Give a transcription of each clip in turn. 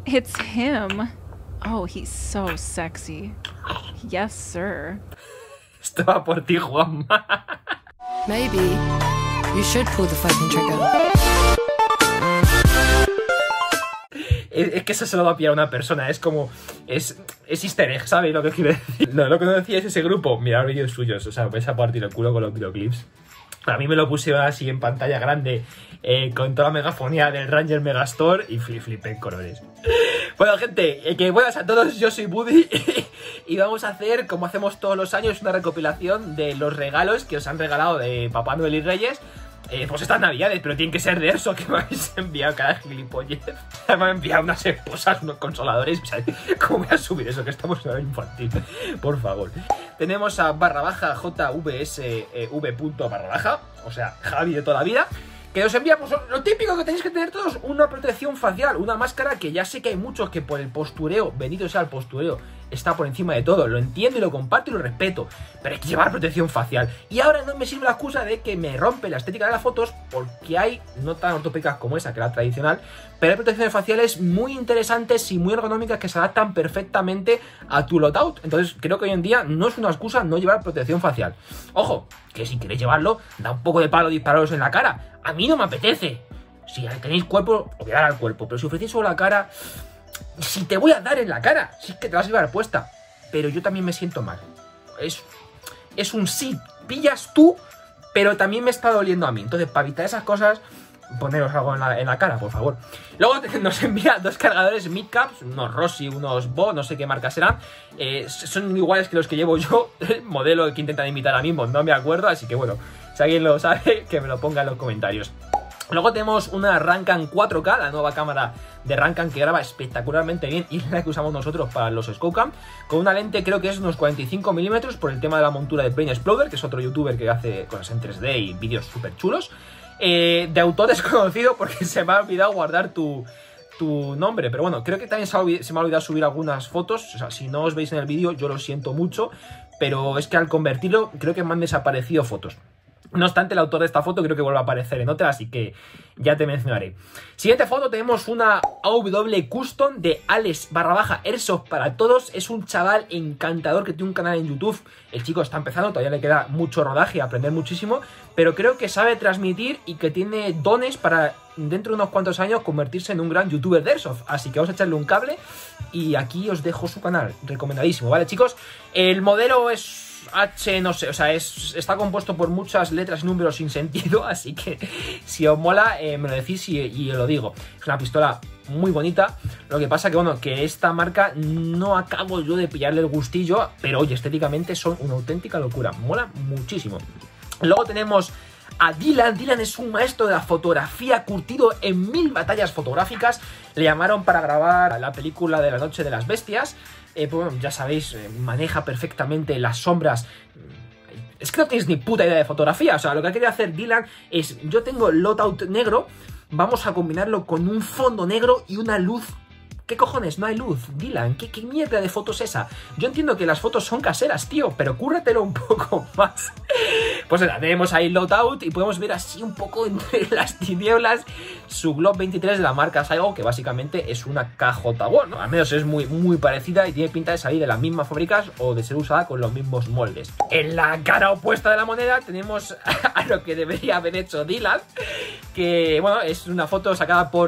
It's him. Oh, he's so sexy. Yes, sir. Esto va por ti, Juanma. Maybe you should pull the fucking trigger. Es que eso se lo va a pillar una persona. Es como... Es easter egg, ¿sabes lo que quiero decir? No, lo que no decía es ese grupo. Mirad vídeos suyos. O sea, vais a partir el culo con los videoclips. A mí me lo pusieron así en pantalla grande, con toda la megafonía del Ranger Megastore, y flipé en colores. Bueno, gente, que buenas a todos, yo soy Buddy y vamos a hacer, como hacemos todos los años, una recopilación de los regalos que os han regalado de Papá Noel y Reyes. Pues estas navidades, pero tienen que ser de eso que me habéis enviado cada gilipollez. Me han enviado unas esposas, unos consoladores. O sea, ¿cómo voy a subir eso? Que estamos en hora infantil. Por favor. Tenemos a _JVSV._, o sea, Javi de toda la vida, que os envía, pues, lo típico que tenéis que tener todos: una protección facial, una máscara, que ya sé que hay muchos que por el postureo, bendito sea el postureo, está por encima de todo. Lo entiendo y lo comparto y lo respeto, pero hay que llevar protección facial. Y ahora no me sirve la excusa de que me rompe la estética de las fotos, porque hay, no tan ortopédicas como esa, que la tradicional, pero hay protecciones faciales muy interesantes y muy ergonómicas que se adaptan perfectamente a tu loadout. Entonces creo que hoy en día no es una excusa no llevar protección facial. Ojo, que si queréis llevarlo, da un poco de palo dispararos en la cara. A mí no me apetece. Si tenéis cuerpo, os voy a dar al cuerpo, pero si ofrecéis solo la cara... Si te voy a dar en la cara, si es que te vas a llevar puesta. Pero yo también me siento mal. Es un sí, pillas tú, pero también me está doliendo a mí. Entonces, para evitar esas cosas, poneros algo en la cara, por favor. Luego nos envía dos cargadores midcaps, unos Rossi, unos Bo, no sé qué marca serán. Son iguales que los que llevo yo. El modelo que intentan imitar ahora mismo no me acuerdo, así que bueno, si alguien lo sabe, que me lo ponga en los comentarios. Luego tenemos una Rancan 4K, la nueva cámara de Rancan, que graba espectacularmente bien, y la que usamos nosotros para los Scopecam, con una lente, creo que es unos 45 milímetros, por el tema de la montura de Brain Exploder, que es otro youtuber que hace cosas en 3D y vídeos súper chulos. De autor desconocido, porque se me ha olvidado guardar tu nombre, pero bueno, creo que también se me ha olvidado subir algunas fotos. O sea, si no os veis en el vídeo, yo lo siento mucho, pero es que al convertirlo, creo que me han desaparecido fotos. No obstante, el autor de esta foto creo que vuelve a aparecer en otra, así que ya te mencionaré. Siguiente foto, tenemos una AW Custom de Alex_Airsoft para todos. Es un chaval encantador que tiene un canal en YouTube. El chico está empezando, todavía le queda mucho rodaje y aprender muchísimo, pero creo que sabe transmitir y que tiene dones para, dentro de unos cuantos años, convertirse en un gran youtuber de Airsoft. Así que vamos a echarle un cable y aquí os dejo su canal, recomendadísimo, ¿vale, chicos? El modelo es... no sé, o sea, está compuesto por muchas letras y números sin sentido, así que si os mola, me lo decís y os lo digo. Es una pistola muy bonita. Lo que pasa que, bueno, que esta marca no acabo yo de pillarle el gustillo, pero oye, estéticamente son una auténtica locura, mola muchísimo. Luego tenemos a Dylan. Dylan es un maestro de la fotografía, curtido en 1000 batallas fotográficas. Le llamaron para grabar la película de La Noche de las Bestias. Pues bueno, ya sabéis, maneja perfectamente las sombras. Es que no tenéis ni puta idea de fotografía. O sea, lo que ha querido hacer Dylan es: yo tengo loadout negro, vamos a combinarlo con un fondo negro y una luz. ¿Qué cojones? No hay luz, Dylan. ¿Qué mierda de foto es esa? Yo entiendo que las fotos son caseras, tío, pero cúrratelo un poco más. Pues nada, tenemos ahí loadout y podemos ver así un poco entre las tinieblas su Glock 23 de la marca Saigo, que básicamente es una KJ-1, ¿no? Al menos es muy parecida y tiene pinta de salir de las mismas fábricas o de ser usada con los mismos moldes. En la cara opuesta de la moneda tenemos a lo que debería haber hecho Dylan, que, bueno, es una foto sacada por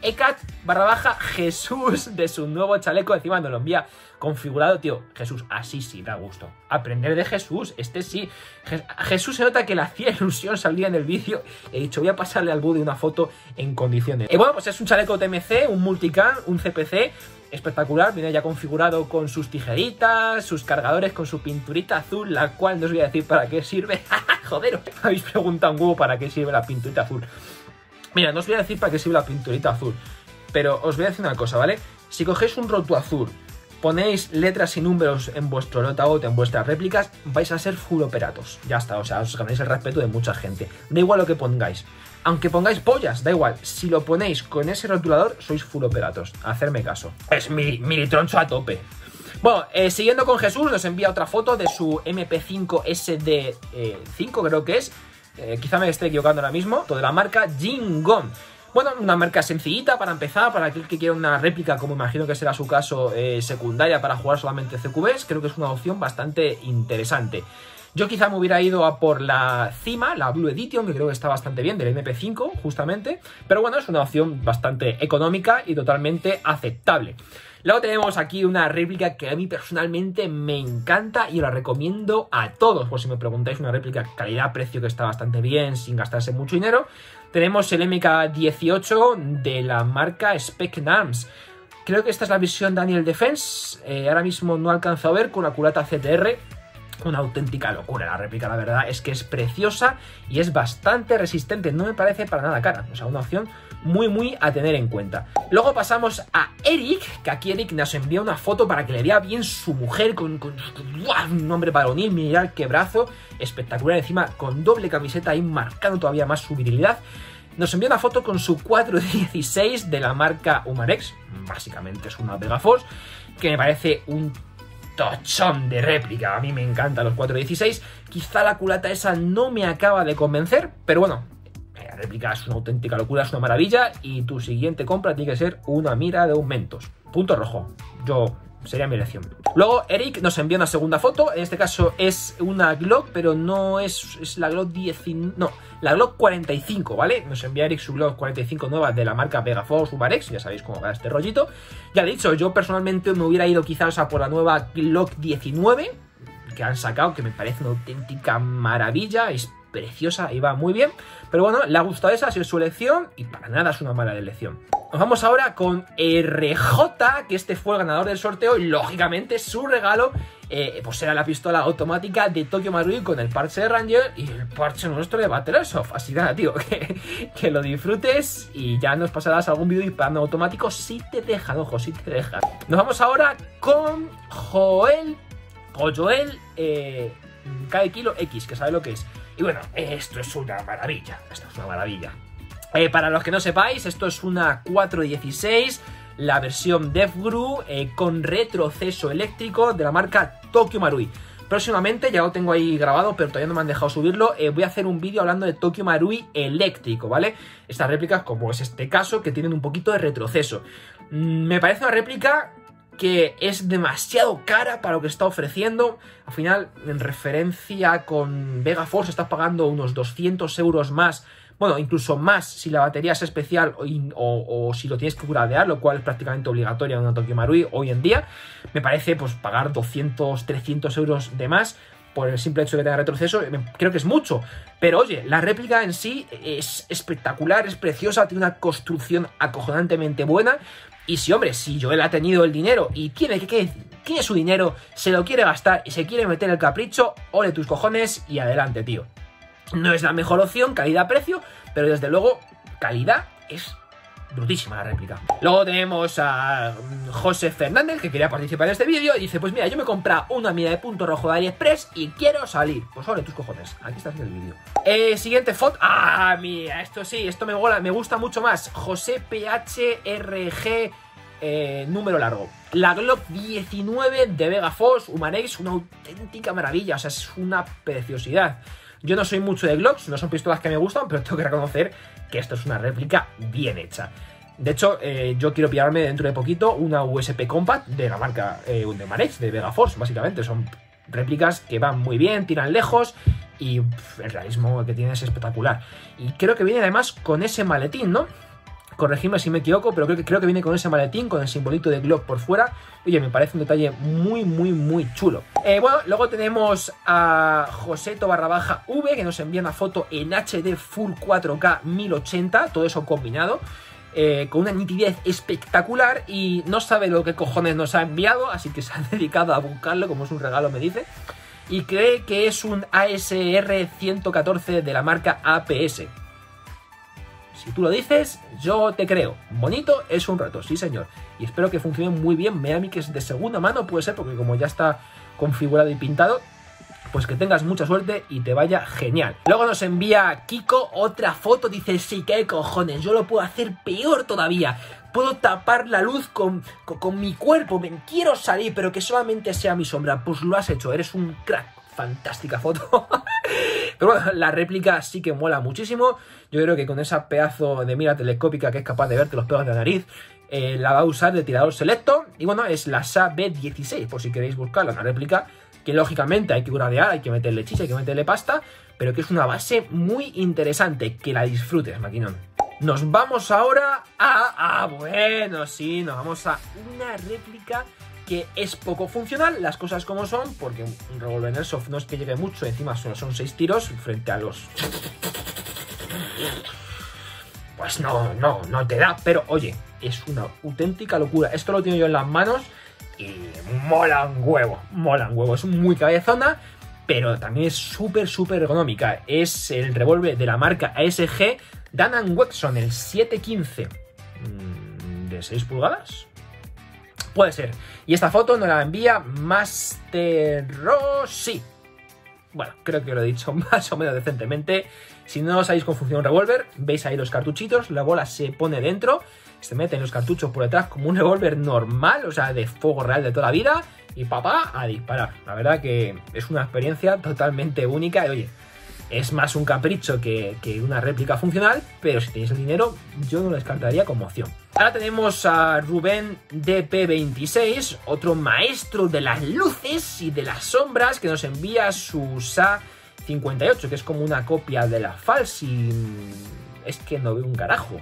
Ecat_Jesús de su nuevo chaleco. Encima nos lo envía configurado, tío. Jesús, así sí da gusto. Aprender de Jesús, este sí. Jesús se nota que le hacía ilusión salir en el vídeo. He dicho, voy a pasarle al Buddy una foto en condiciones. Y bueno, pues es un chaleco TMC, un multicam, un CPC espectacular. Viene ya configurado con sus tijeritas, sus cargadores, con su pinturita azul, la cual no os voy a decir para qué sirve. Joder, me habéis preguntado un huevo para qué sirve la pinturita azul. Mira, no os voy a decir para qué sirve la pinturita azul, pero os voy a decir una cosa, ¿vale? Si cogéis un roto azul, ponéis letras y números en vuestro loadout, en vuestras réplicas, vais a ser full operatos. Ya está, o sea, os ganáis el respeto de mucha gente. Da igual lo que pongáis. Aunque pongáis pollas, da igual. Si lo ponéis con ese rotulador, sois full operatos. Hacerme caso. Es militroncho a tope. Bueno, siguiendo con Jesús, nos envía otra foto de su MP5 SD5, creo que es. Quizá me esté equivocando ahora mismo. Todo de la marca Jingon. Bueno, una marca sencillita para empezar, para aquel que quiera una réplica, como imagino que será su caso, secundaria para jugar solamente CQBs, creo que es una opción bastante interesante. Yo quizá me hubiera ido a por la Cima, la Blue Edition, que creo que está bastante bien, del MP5, justamente. Pero bueno, es una opción bastante económica y totalmente aceptable. Luego tenemos aquí una réplica que a mí personalmente me encanta y la recomiendo a todos. Por si me preguntáis, una réplica calidad-precio que está bastante bien, sin gastarse mucho dinero. Tenemos el MK18 de la marca Spec Arms. Creo que esta es la versión Daniel Defense. Ahora mismo no alcanzo a ver con la culata CTR. Una auténtica locura la réplica, la verdad es que es preciosa y es bastante resistente, no me parece para nada cara, o sea, una opción muy a tener en cuenta. Luego pasamos a Eric, que aquí Eric nos envía una foto para que le vea bien su mujer con un nombre varonil, mirad qué brazo, espectacular, encima con doble camiseta ahí marcando todavía más su virilidad. Nos envía una foto con su 416 de la marca Humarex, básicamente es una Vegaforce, que me parece un tochón de réplica. A mí me encantan los 416. Quizá la culata esa no me acaba de convencer, pero bueno, la réplica es una auténtica locura, es una maravilla. Y tu siguiente compra tiene que ser una mira de aumentos. Punto rojo. Sería mi elección. Luego Eric nos envía una segunda foto. En este caso es una Glock, pero no es la Glock 19. No, la Glock 45, ¿vale? Nos envía Eric su Glock 45 nueva de la marca Vegaforce Humarex. Ya sabéis cómo va este rollito. Ya he dicho, yo personalmente me hubiera ido quizás a por la nueva Glock 19 que han sacado, que me parece una auténtica maravilla. Es preciosa y va muy bien. Pero bueno, le ha gustado esa, ha sido su elección y para nada es una mala elección. Nos vamos ahora con RJ, que este fue el ganador del sorteo y lógicamente su regalo pues era la pistola automática de Tokyo Marui con el parche de Ranger y el parche nuestro de Battle Airsoft. Así que nada, tío, que lo disfrutes y ya nos pasarás algún vídeo disparando automático si te dejan, ojo, si te dejan. Nos vamos ahora con Joel K Kilo X, que sabe lo que es. Y bueno, esto es una maravilla, para los que no sepáis, esto es una 416, la versión DevGru con retroceso eléctrico de la marca Tokyo Marui. Próximamente, ya lo tengo ahí grabado, pero todavía no me han dejado subirlo, voy a hacer un vídeo hablando de Tokyo Marui eléctrico, ¿vale? Estas réplicas, como es este caso, que tienen un poquito de retroceso. Me parece una réplica que es demasiado cara para lo que está ofreciendo. Al final, en referencia con Vegaforce, estás pagando unos 200 euros más. Bueno, incluso más si la batería es especial o si lo tienes que gradear, lo cual es prácticamente obligatorio en una Tokyo Marui hoy en día. Me parece pues pagar 200, 300 euros de más por el simple hecho de que tenga retroceso, creo que es mucho. Pero oye, la réplica en sí es espectacular, es preciosa, tiene una construcción acojonantemente buena. Y si, hombre, si Joel ha tenido el dinero y tiene su dinero, se lo quiere gastar y se quiere meter el capricho, ole tus cojones y adelante, tío. No es la mejor opción, calidad-precio, pero desde luego, calidad es brutísima la réplica. Luego tenemos a José Fernández, que quería participar en este vídeo, y dice, pues mira, yo me he comprado una mira de punto rojo de AliExpress y quiero salir. Pues ole tus cojones, aquí está haciendo el vídeo. Siguiente foto. Ah, mira, esto sí, esto me mola, me gusta mucho más. José PHRG, número largo. La Glock 19 de Vegaforce Humarex, una auténtica maravilla, o sea, es una preciosidad. Yo no soy mucho de Glocks, no son pistolas que me gustan, pero tengo que reconocer que esto es una réplica bien hecha. De hecho, yo quiero pillarme dentro de poquito una USP Compact de la marca de Humarex, de Vegaforce, básicamente. Son réplicas que van muy bien, tiran lejos y el realismo que tiene es espectacular. Y creo que viene además con ese maletín, ¿no? Corregidme si me equivoco, pero creo que viene con ese maletín, con el simbolito de Glock por fuera. Oye, me parece un detalle muy chulo. Bueno, luego tenemos a Joseto_V, que nos envía una foto en HD Full 4K 1080, todo eso combinado, con una nitidez espectacular, y no sabe lo que cojones nos ha enviado, así que se ha dedicado a buscarlo, como es un regalo, me dice. Y cree que es un ASR 114 de la marca APS. Si tú lo dices, yo te creo. Bonito es un rato, sí señor. Y espero que funcione muy bien. Miami, que es de segunda mano, puede ser, porque como ya está configurado y pintado, pues que tengas mucha suerte y te vaya genial. Luego nos envía Kiko otra foto, dice, sí, qué cojones, yo lo puedo hacer peor todavía. Puedo tapar la luz con mi cuerpo, me quiero salir, pero que solamente sea mi sombra. Pues lo has hecho, eres un crack. Fantástica foto. Pero bueno, la réplica sí que mola muchísimo. Yo creo que con esa pedazo de mira telescópica que es capaz de verte los pelos de la nariz, la va a usar de tirador selecto. Y bueno, es la SA B16, por si queréis buscarla, una réplica que lógicamente hay que gradear, hay que meterle chicha, hay que meterle pasta, pero que es una base muy interesante. Que la disfrutes, maquinón. Nos vamos ahora a... bueno, sí, nos vamos a una réplica que es poco funcional, las cosas como son, porque un revólver Airsoft no es que llegue mucho, encima solo son 6 tiros frente a los... pues no te da, pero oye, es una auténtica locura. Esto lo tengo yo en las manos y mola un huevo, es muy cabezona, pero también es súper ergonómica. Es el revólver de la marca ASG Dan & Wesson, el 715 de 6 pulgadas. Puede ser. Y esta foto nos la envía Master Rossi. Bueno, creo que lo he dicho más o menos decentemente. Si no sabéis cómo funciona un revólver, veis ahí los cartuchitos, la bola se pone dentro, se meten los cartuchos por detrás como un revólver normal, o sea, de fuego real de toda la vida, y papá, a disparar. La verdad que es una experiencia totalmente única y oye, es más un capricho que una réplica funcional, pero si tenéis el dinero, yo no lo descartaría como opción. Ahora tenemos a Rubén DP26, otro maestro de las luces y de las sombras, que nos envía su SA 58, que es como una copia de la Falsi. Es que no veo un carajo.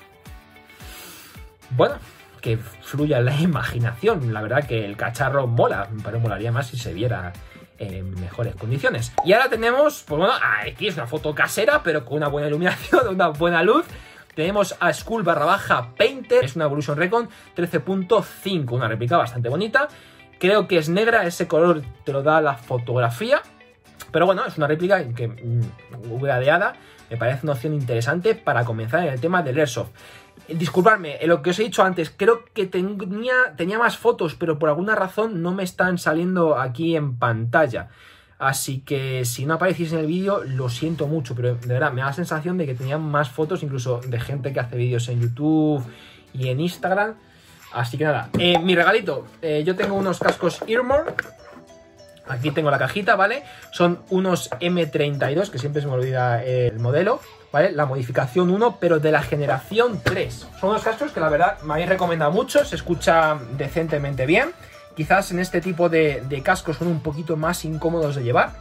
Bueno, que fluya la imaginación. La verdad que el cacharro mola, pero molaría más si se viera en mejores condiciones. Y ahora tenemos, pues bueno, aquí es una foto casera, pero con una buena iluminación, una buena luz. Tenemos a Skull_Painter, es una Evolution Recon 13.5, una réplica bastante bonita. Creo que es negra, ese color te lo da la fotografía. Pero bueno, es una réplica que gradeada me parece una opción interesante para comenzar en el tema del Airsoft. Disculpadme, lo que os he dicho antes, creo que tenía más fotos, pero por alguna razón no me están saliendo aquí en pantalla. Así que si no aparecéis en el vídeo, lo siento mucho, pero de verdad me da la sensación de que tenía más fotos, incluso de gente que hace vídeos en YouTube y en Instagram. Así que nada, mi regalito, yo tengo unos cascos Earmore. Aquí tengo la cajita, ¿vale? Son unos M32, que siempre se me olvida el modelo, ¿vale? La modificación 1, pero de la generación 3. Son unos cascos que la verdad me habéis recomendado mucho, se escucha decentemente bien. Quizás en este tipo de cascos son un poquito más incómodos de llevar.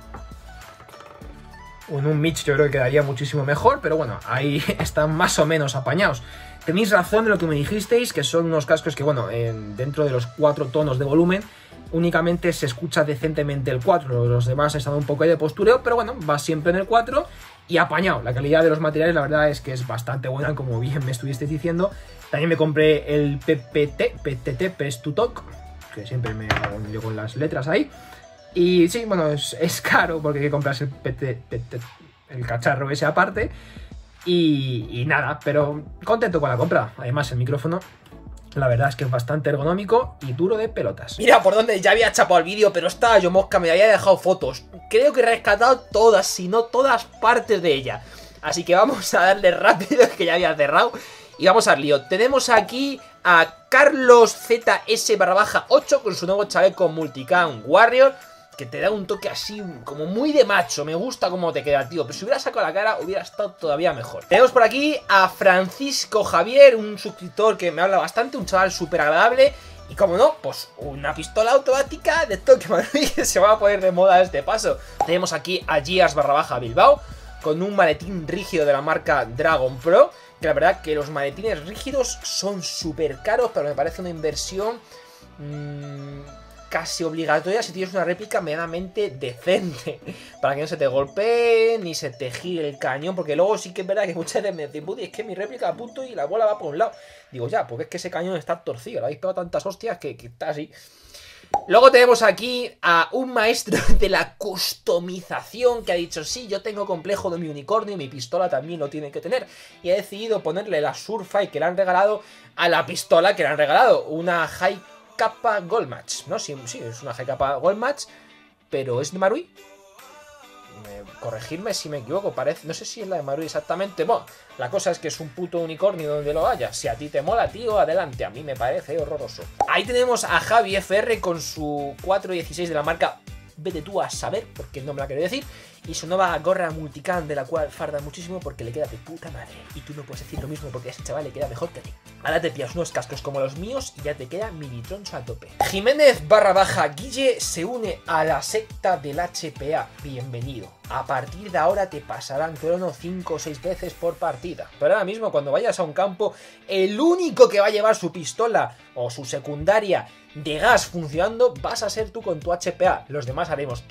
En un Mitch yo creo que quedaría muchísimo mejor, pero bueno, ahí están más o menos apañados. Tenéis razón en lo que me dijisteis, que son unos cascos que, bueno, dentro de los 4 tonos de volumen, únicamente se escucha decentemente el 4, los demás están un poco ahí de postureo, pero bueno, va siempre en el 4 y apañado. La calidad de los materiales la verdad es que es bastante buena, como bien me estuvisteis diciendo. También me compré el PTT, Press to Talk, que siempre me hago un lío con las letras ahí. Y sí, bueno, es caro porque hay que comprarse el cacharro ese aparte. Y nada, pero contento con la compra. Además el micrófono, la verdad es que es bastante ergonómico y duro de pelotas. Mira por donde ya había chapado el vídeo, pero estaba yo mosca, me había dejado fotos. Creo que he rescatado todas, si no todas partes de ella. Así que vamos a darle rápido, que ya había cerrado. Y vamos al lío. Tenemos aquí a Carlos ZS_8 con su nuevo chaleco Multicam Warrior, que te da un toque así como muy de macho. Me gusta cómo te queda, tío. Pero si hubiera sacado la cara hubiera estado todavía mejor. Tenemos por aquí a Francisco Javier, un suscriptor que me habla bastante, un chaval súper agradable. Y como no, pues una pistola automática de toque Madrid que se va a poner de moda a este paso. Tenemos aquí a Gias_Bilbao con un maletín rígido de la marca Dragon Pro, que la verdad que los maletines rígidos son súper caros, pero me parece una inversión casi obligatoria si tienes una réplica medianamente decente, para que no se te golpee ni se te gire el cañón, porque luego sí que es verdad que muchas veces me dicen, Buddy, es que mi réplica a punto y la bola va por un lado. Digo, ya, porque es que ese cañón está torcido, le habéis pegado tantas hostias que está así. Luego tenemos aquí a un maestro de la customización que ha dicho, sí, yo tengo complejo de mi unicornio y mi pistola también lo tiene que tener. Y ha decidido ponerle la Surfire que le han regalado a la pistola que le han regalado, una High Kappa Gold Match, ¿no? Sí, es una High Kappa Gold Match, pero ¿es de Marui? Corregirme si me equivoco, parece, no sé si es la de Marui exactamente. Bueno, la cosa es que es un puto unicornio donde lo haya. Si a ti te mola, tío, adelante. A mí me parece horroroso. Ahí tenemos a Javi FR con su 416 de la marca vete tú a saber, porque no me la quiere decir. Y su nueva gorra multicam, de la cual farda muchísimo porque le queda de puta madre. Y tú no puedes decir lo mismo porque a ese chaval le queda mejor que a ti. Ahora te pillas unos cascos como los míos y ya te queda minitroncho a tope. Jiménez_Guille se une a la secta del HPA. Bienvenido. A partir de ahora te pasarán crono 5 o 6 veces por partida. Pero ahora mismo cuando vayas a un campo, el único que va a llevar su pistola o su secundaria de gas funcionando vas a ser tú con tu HPA. Los demás haremos...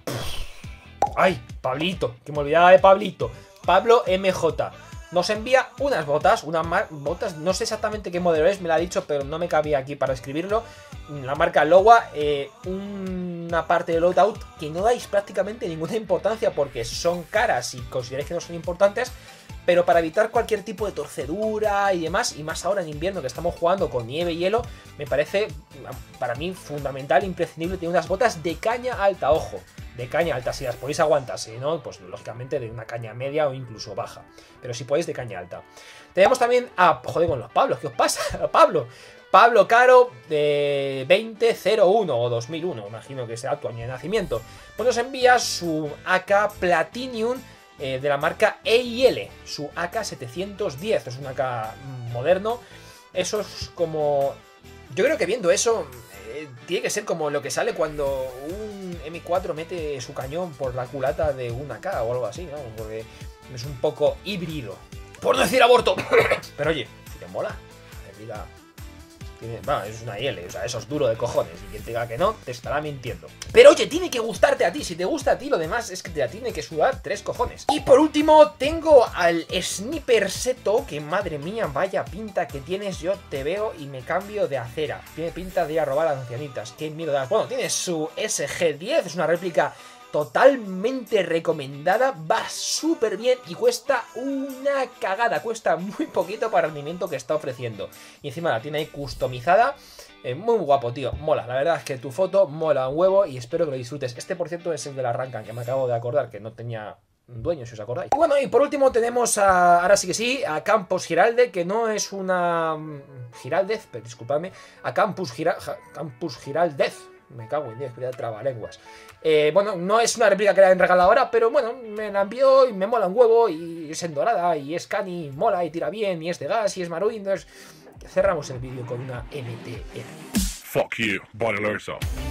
¡Ay! Pablito, que me olvidaba de Pablito. Pablo MJ nos envía unas botas, botas, no sé exactamente qué modelo es, me lo ha dicho, pero no me cabía aquí para escribirlo. La marca Lowa, una parte de loadout que no dais prácticamente ninguna importancia porque son caras y consideráis que no son importantes, pero para evitar cualquier tipo de torcedura y demás, y más ahora en invierno que estamos jugando con nieve y hielo, me parece para mí fundamental, imprescindible tener unas botas de caña alta, ojo. De caña alta, si las podéis aguantar, si no, pues lógicamente de una caña media o incluso baja. Pero si podéis, de caña alta. Tenemos también a... Joder, con los Pablos, ¿qué os pasa? Pablo Caro, de 2001 o 2001, imagino que será tu año de nacimiento. Pues nos envía su AK Platinum de la marca EIL, su AK-710, es un AK moderno. Eso es como... Yo creo que viendo eso... tiene que ser como lo que sale cuando un M4 mete su cañón por la culata de una AK o algo así, ¿no? Porque es un poco híbrido. Por no decir aborto. Pero oye, si te mola, mira, es una IL, o sea, eso es duro de cojones. Y quien te diga que no, te estará mintiendo. Pero oye, tiene que gustarte a ti. Si te gusta a ti, lo demás es que te la tiene que sudar 3 cojones. Y por último, tengo al Sniper Seto, que madre mía, vaya pinta que tienes. Yo te veo y me cambio de acera. Tiene pinta de ir a robar a las ancianitas. Qué miedo das. Bueno, tiene su SG-10, es una réplica totalmente recomendada, va súper bien y cuesta una cagada, cuesta muy poquito para el rendimiento que está ofreciendo. Y encima la tiene ahí customizada, muy guapo, tío, mola. La verdad es que tu foto mola un huevo y espero que lo disfrutes. Este, por cierto, es el de la Rancan, que me acabo de acordar que no tenía dueño, si os acordáis. Y bueno, y por último tenemos a, ahora sí que sí, a Campos Giraldez, que no es una... Giraldez, pero disculpadme, a Campus Giraldez. Me cago en Dios, que voy a trabalenguas. Bueno, no es una réplica que la han regalado ahora, pero bueno, me la envió y me mola un huevo. Y es en dorada, y es cani, mola y tira bien, y es de gas, y es Maruin. Cerramos el vídeo con una MTR. Fuck you, Boilerso.